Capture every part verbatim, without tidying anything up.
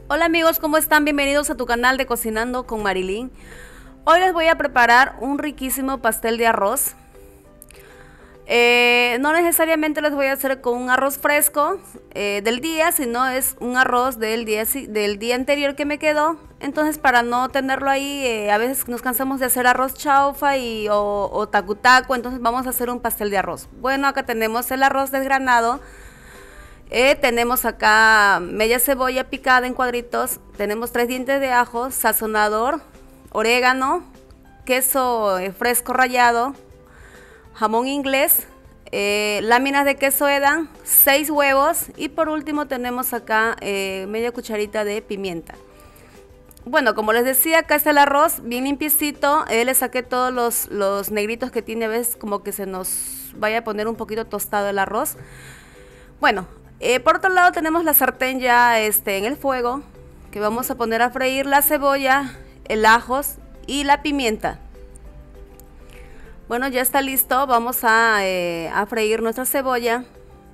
Hola amigos, ¿cómo están? Bienvenidos a tu canal de Cocinando con Marilyn. Hoy les voy a preparar un riquísimo pastel de arroz. Eh, no necesariamente les voy a hacer con un arroz fresco eh, del día, sino es un arroz del día, del día anterior que me quedó. Entonces, para no tenerlo ahí, eh, a veces nos cansamos de hacer arroz chaufa y, o, o tacu tacu, entonces vamos a hacer un pastel de arroz. Bueno, acá tenemos el arroz desgranado. Eh, tenemos acá media cebolla picada en cuadritos, tenemos tres dientes de ajo, sazonador, orégano, queso eh, fresco rallado, jamón inglés, eh, láminas de queso Edam, seis huevos y por último tenemos acá eh, media cucharita de pimienta. Bueno, como les decía, acá está el arroz bien limpiecito. Eh, le saqué todos los, los negritos que tiene, a veces como que se nos vaya a poner un poquito tostado el arroz. Bueno, eh, por otro lado tenemos la sartén ya este, en el fuego, que vamos a poner a freír la cebolla, el ajos y la pimienta. Bueno, ya está listo, vamos a, eh, a freír nuestra cebolla.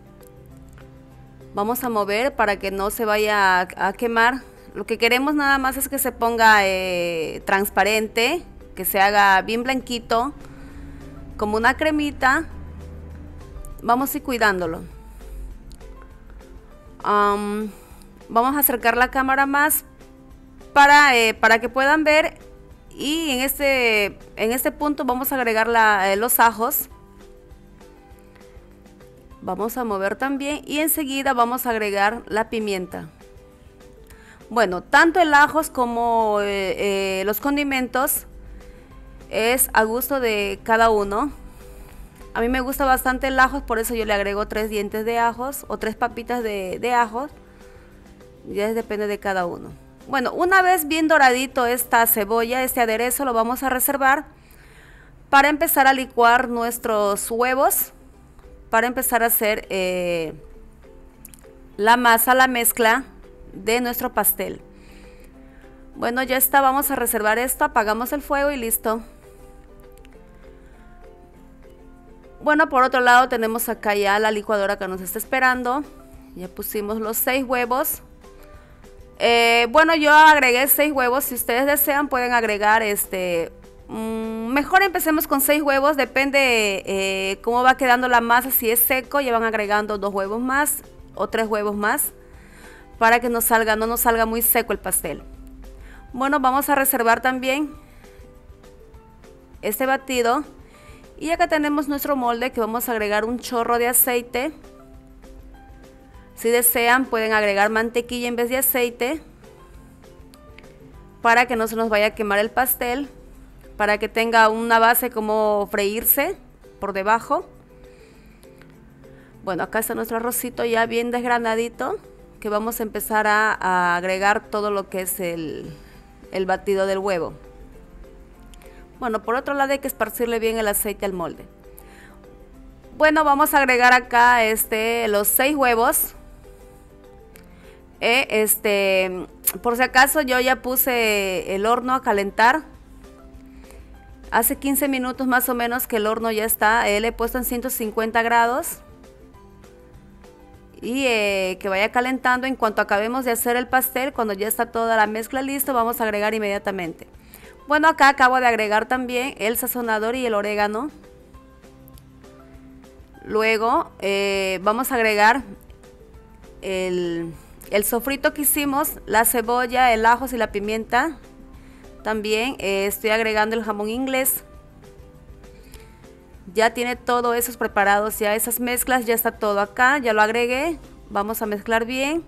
Vamos a mover para que no se vaya a, a quemar. Lo que queremos nada más es que se ponga eh, transparente, que se haga bien blanquito, como una cremita. Vamos a ir cuidándolo. Um, vamos a acercar la cámara más para, eh, para que puedan ver. Y en este, en este punto vamos a agregar la, eh, los ajos. Vamos a mover también y enseguida vamos a agregar la pimienta. Bueno, tanto el ajos como eh, eh, los condimentos es a gusto de cada uno. A mí me gusta bastante el ajo, por eso yo le agrego tres dientes de ajos o tres papitas de, de ajos. Ya depende de cada uno. Bueno, una vez bien doradito esta cebolla, este aderezo, lo vamos a reservar para empezar a licuar nuestros huevos, para empezar a hacer eh, la masa, la mezcla de nuestro pastel. Bueno, ya está, vamos a reservar esto, apagamos el fuego y listo. Bueno, por otro lado tenemos acá ya la licuadora que nos está esperando. Ya pusimos los seis huevos. Eh, bueno, yo agregué seis huevos. Si ustedes desean pueden agregar este mmm, mejor empecemos con seis huevos. Depende eh, cómo va quedando la masa. Si es seco ya van agregando dos huevos más o tres huevos más, para que no salga, no nos salga muy seco el pastel. Bueno, vamos a reservar también este batido. Y acá tenemos nuestro molde, que vamos a agregar un chorro de aceite. Si desean pueden agregar mantequilla en vez de aceite, para que no se nos vaya a quemar el pastel, para que tenga una base como freírse por debajo. Bueno, acá está nuestro arrocito ya bien desgranadito, que vamos a empezar a, a agregar todo lo que es el, el batido del huevo. Bueno, por otro lado hay que esparcirle bien el aceite al molde. Bueno, vamos a agregar acá este, los seis huevos. Eh, este, por si acaso yo ya puse el horno a calentar. Hace quince minutos más o menos que el horno ya está. Eh, le he puesto en ciento cincuenta grados. Y eh, que vaya calentando. En cuanto acabemos de hacer el pastel, cuando ya está toda la mezcla lista, vamos a agregar inmediatamente. Bueno, acá acabo de agregar también el sazonador y el orégano. Luego eh, vamos a agregar el, el sofrito que hicimos, la cebolla, el ajo y la pimienta. También eh, estoy agregando el jamón inglés. Ya tiene todo eso preparados, ya esas mezclas, ya está todo acá, ya lo agregué. Vamos a mezclar bien.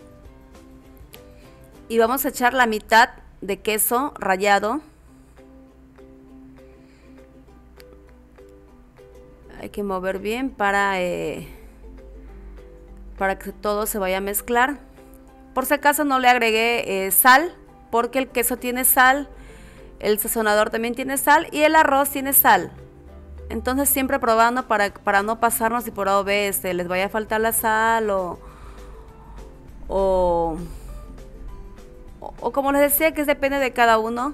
Y vamos a echar la mitad de queso rallado. Hay que mover bien para, eh, para que todo se vaya a mezclar. Por si acaso no le agregué eh, sal, porque el queso tiene sal, el sazonador también tiene sal y el arroz tiene sal. Entonces siempre probando para, para no pasarnos y por A o B este, les vaya a faltar la sal o, o, o, o como les decía, que depende de cada uno.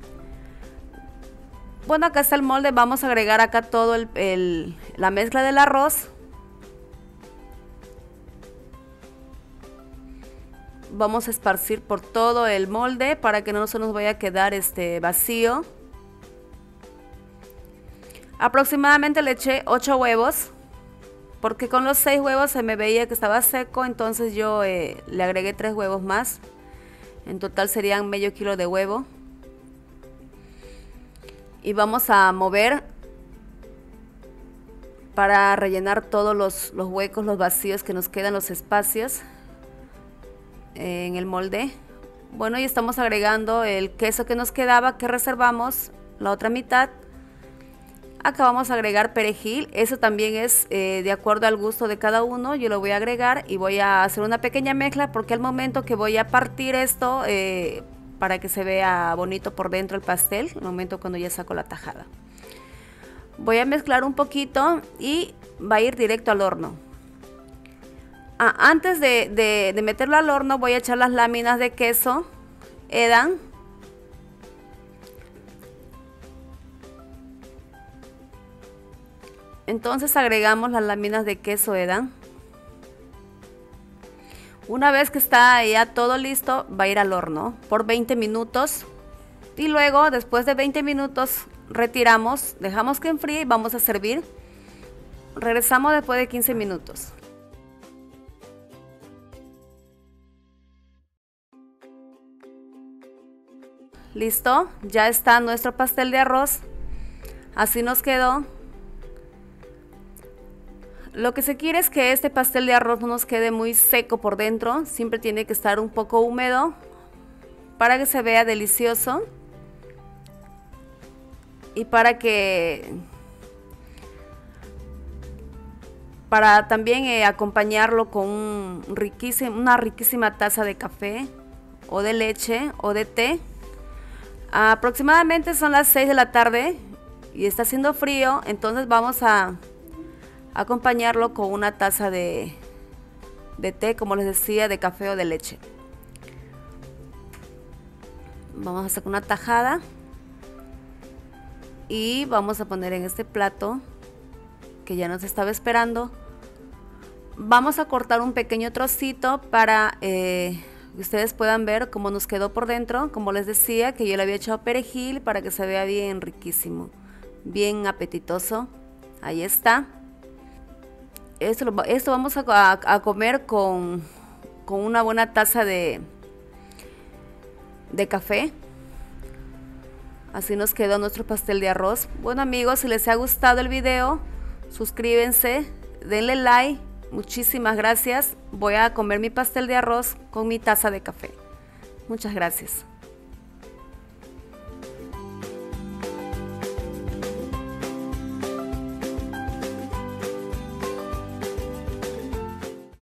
Bueno, acá está el molde, vamos a agregar acá todo el, el, la mezcla del arroz. vamos a esparcir por todo el molde para que no se nos vaya a quedar este vacío. Aproximadamente le eché ocho huevos, porque con los seis huevos se me veía que estaba seco, entonces yo eh, le agregué tres huevos más. En total serían medio kilo de huevo. Y vamos a mover para rellenar todos los, los huecos, los vacíos que nos quedan, los espacios en el molde. Bueno, y estamos agregando el queso que nos quedaba, que reservamos, la otra mitad. Acá vamos a agregar perejil, eso también es eh, de acuerdo al gusto de cada uno. Yo lo voy a agregar y voy a hacer una pequeña mezcla, porque al momento que voy a partir esto, eh, para que se vea bonito por dentro el pastel, el momento cuando ya saco la tajada, voy a mezclar un poquito y va a ir directo al horno. Ah, antes de, de, de meterlo al horno voy a echar las láminas de queso Edam. Entonces agregamos las láminas de queso Edam. Una vez que está ya todo listo, va a ir al horno por veinte minutos. Y luego, después de veinte minutos, retiramos, dejamos que enfríe y vamos a servir. Regresamos después de quince minutos. Listo, ya está nuestro pastel de arroz. Así nos quedó. Lo que se quiere es que este pastel de arroz no nos quede muy seco por dentro. Siempre tiene que estar un poco húmedo para que se vea delicioso. Y para que... Para también eh, acompañarlo con un riquísimo, una riquísima taza de café o de leche o de té. Aproximadamente son las seis de la tarde y está haciendo frío, entonces vamos a acompañarlo con una taza de, de té, como les decía, de café o de leche. Vamos a hacer una tajada y vamos a poner en este plato que ya nos estaba esperando. Vamos a cortar un pequeño trocito para eh, que ustedes puedan ver cómo nos quedó por dentro. Como les decía, que yo le había echado perejil para que se vea bien riquísimo, bien apetitoso. Ahí está. Esto, lo, esto vamos a, a, a comer con, con una buena taza de, de café. Así nos quedó nuestro pastel de arroz. Bueno amigos, si les ha gustado el video, suscríbanse, denle like. Muchísimas gracias. Voy a comer mi pastel de arroz con mi taza de café. Muchas gracias.